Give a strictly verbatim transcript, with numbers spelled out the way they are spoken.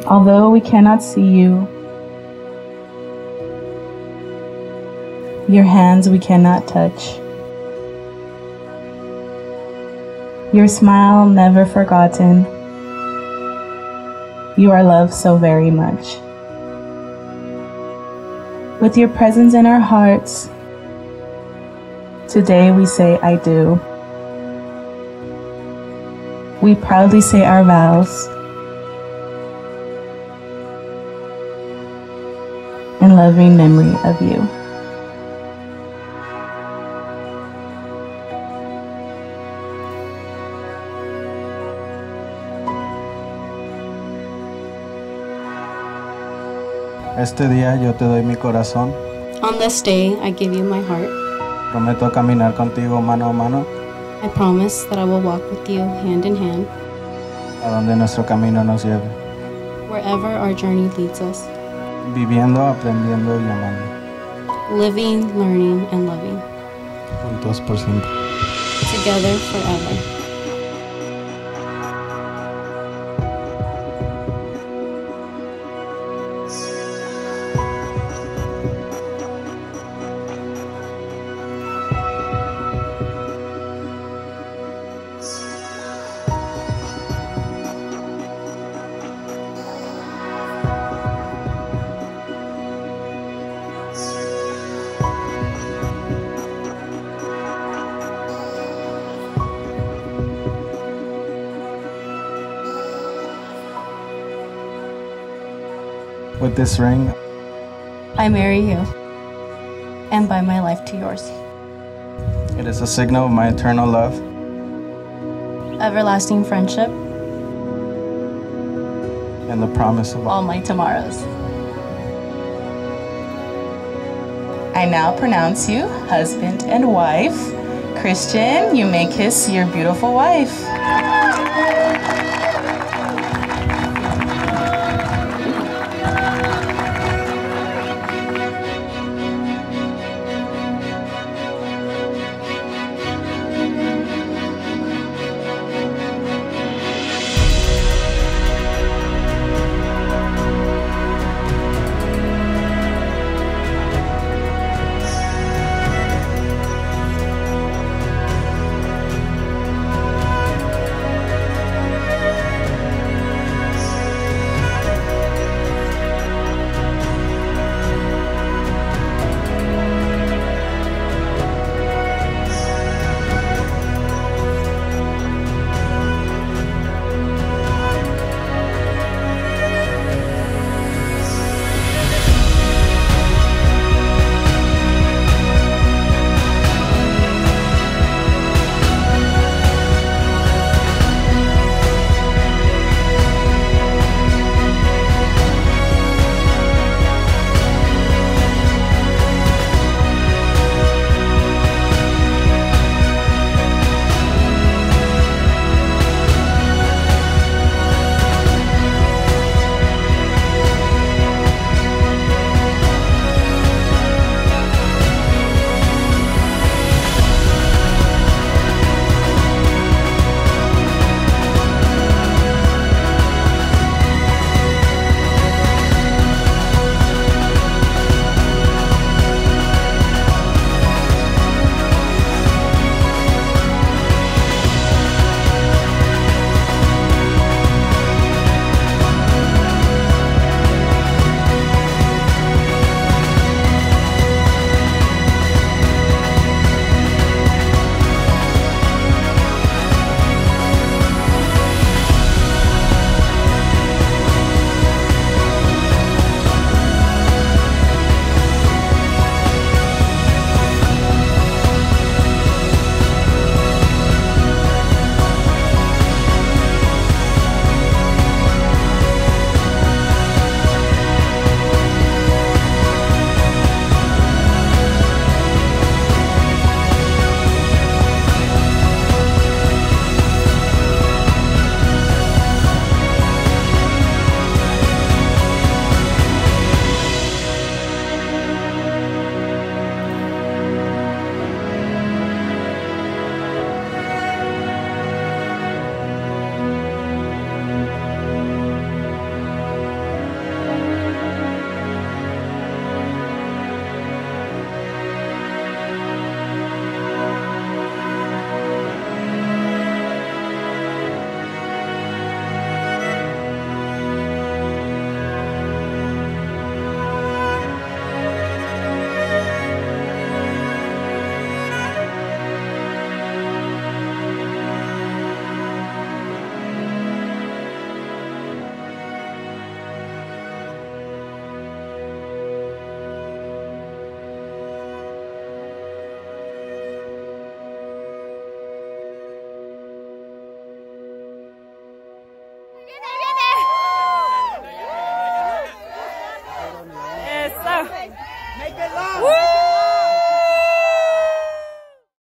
Although we cannot see you, your hands we cannot touch, your smile never forgotten, you are loved so very much. With your presence in our hearts, today we say I do. We proudly say our vows in loving memory of you. Este día yo te doy mi corazón. On this day, I give you my heart. Prometo caminar contigo mano a mano. I promise that I will walk with you hand in hand. A donde nuestro camino nos lleve. Wherever our journey leads us. Viviendo, aprendiendo y amando. Living, learning, and loving. Juntos por siempre. Together forever. With this ring, I marry you and bind my life to yours. It is a signal of my eternal love, Everlasting friendship, and the promise of all my tomorrows. I now pronounce you husband and wife. Christian, you may kiss your beautiful wife.